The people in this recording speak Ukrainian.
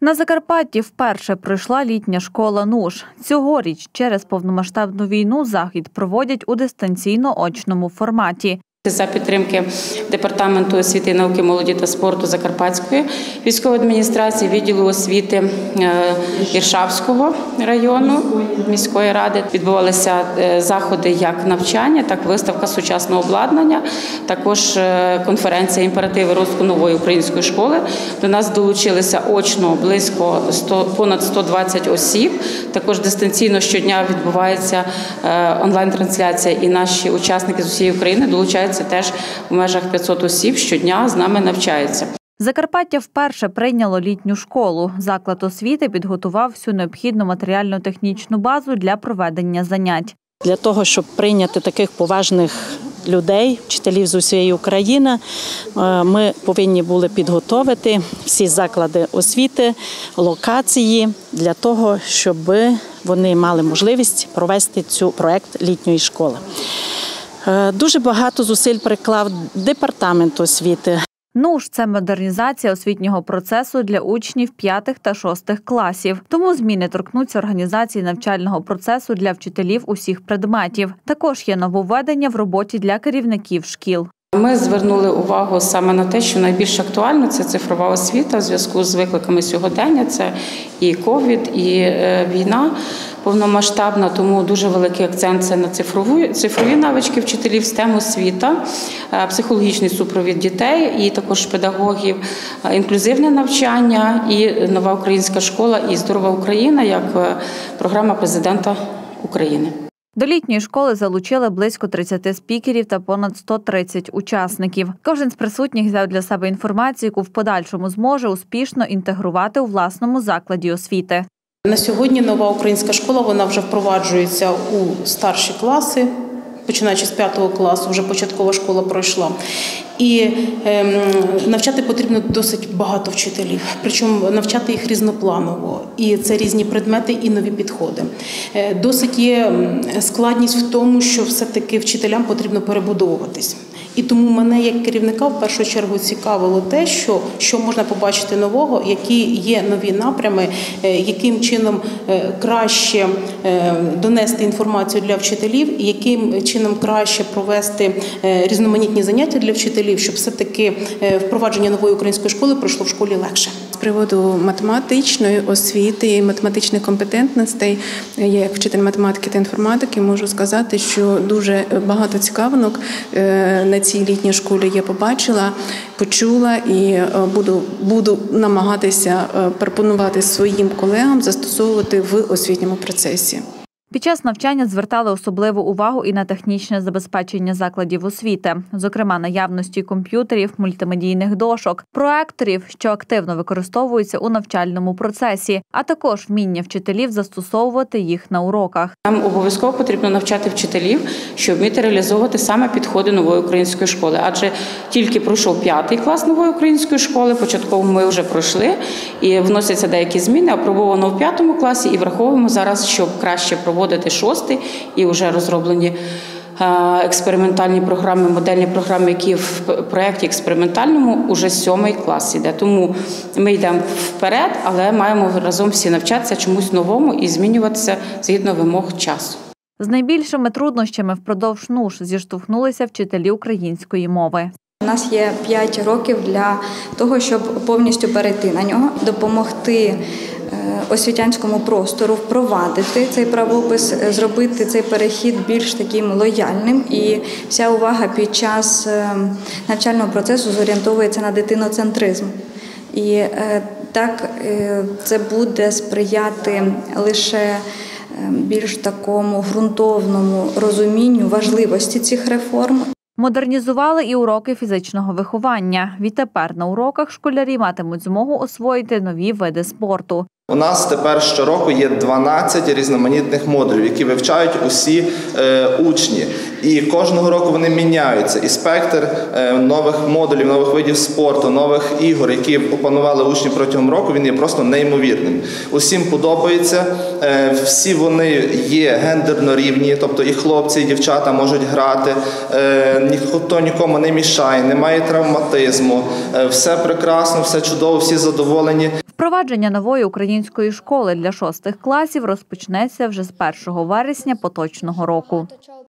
На Закарпатті вперше пройшла літня школа НУШ. Цьогоріч через повномасштабну війну захід проводять у дистанційно-очному форматі. За підтримки Департаменту освіти, науки, молоді та спорту Закарпатської військової адміністрації, відділу освіти Іршавського району міської ради відбувалися заходи як навчання, так і виставка сучасного обладнання, також конференція «Імперативи розвитку нової української школи». До нас долучилися очно близько понад 120 осіб. Також дистанційно щодня відбувається онлайн-трансляція і наші учасники з усієї України долучаються теж в межах 500 осіб щодня з нами навчаються. Закарпаття вперше прийняло літню школу. Заклад освіти підготував всю необхідну матеріально-технічну базу для проведення занять. Для того, щоб прийняти таких поважних людей, вчителів з усієї України, ми повинні були підготовити всі заклади освіти, локації для того, щоб вони мали можливість провести цей проєкт літньої школи. Дуже багато зусиль приклав Департамент освіти. НУШ – це модернізація освітнього процесу для учнів 5 та 6 класів. Тому зміни торкнуться організації навчального процесу для вчителів усіх предметів. Також є нововведення в роботі для керівників шкіл. Ми звернули увагу саме на те, що найбільш актуально – це цифрова освіта в зв'язку з викликами сьогодення. Це і ковід, і війна повномасштабна, тому дуже великий акцент – це на цифрові навички вчителів, STEM освіта, психологічний супровід дітей і також педагогів, інклюзивне навчання і нова українська школа і здорова Україна як програма президента України. До літньої школи залучили близько 30 спікерів та понад 130 учасників. Кожен з присутніх взяв для себе інформацію, яку в подальшому зможе успішно інтегрувати у власному закладі освіти. На сьогодні нова українська школа, вона вже впроваджується у старші класи, починаючи з 5 класу, вже початкова школа пройшла. І навчати потрібно досить багато вчителів, причому навчати їх різнопланово. І це різні предмети і нові підходи. Досить є складність в тому, що все-таки вчителям потрібно перебудовуватись. І тому мене як керівника в першу чергу цікавило те, що можна побачити нового, які є нові напрями, яким чином краще донести інформацію для вчителів, яким чином краще провести різноманітні заняття для вчителів, щоб все-таки впровадження нової української школи пройшло в школі легше. З приводу математичної освіти і математичних компетентностей, я як вчитель математики та інформатики можу сказати, що дуже багато цікавинок на цій літній школі я побачила, почула і буду намагатися пропонувати своїм колегам застосовувати в освітньому процесі. Під час навчання звертали особливу увагу і на технічне забезпечення закладів освіти, зокрема наявності комп'ютерів, мультимедійних дошок, проекторів, що активно використовуються у навчальному процесі, а також вміння вчителів застосовувати їх на уроках. Нам обов'язково потрібно навчати вчителів, щоб вміти реалізовувати саме підходи нової української школи. Адже тільки пройшов 5 клас нової української школи, початково ми вже пройшли, і вносяться деякі зміни, апробовано в 5 класі, і враховуємо зараз, щоб краще проводити 6 і вже розроблені експериментальні програми, модельні програми, які в проєкті експериментальному уже 7 клас іде. Тому ми йдемо вперед, але маємо разом всі навчатися чомусь новому і змінюватися згідно вимог часу. З найбільшими труднощами впродовж НУШ зіштовхнулися вчителі української мови. У нас є 5 років для того, щоб повністю перейти на нього, допомогти освітянському простору впровадити цей правопис, зробити цей перехід більш таким лояльним. І вся увага під час навчального процесу зорієнтовується на дитиноцентризм. І так це буде сприяти лише більш такому ґрунтовному розумінню важливості цих реформ. Модернізували і уроки фізичного виховання. Відтепер на уроках школярі матимуть змогу освоїти нові види спорту. У нас тепер щороку є 12 різноманітних модулів, які вивчають усі учні. І кожного року вони міняються. І спектр нових модулів, нових видів спорту, нових ігор, які опанували учні протягом року, він є просто неймовірним. Усім подобається, всі вони є гендерно рівні, тобто і хлопці, і дівчата можуть грати, ніхто нікому не мішає, немає травматизму, все прекрасно, все чудово, всі задоволені. Впровадження нової української школи для 6 класів розпочнеться вже з 1 вересня поточного року.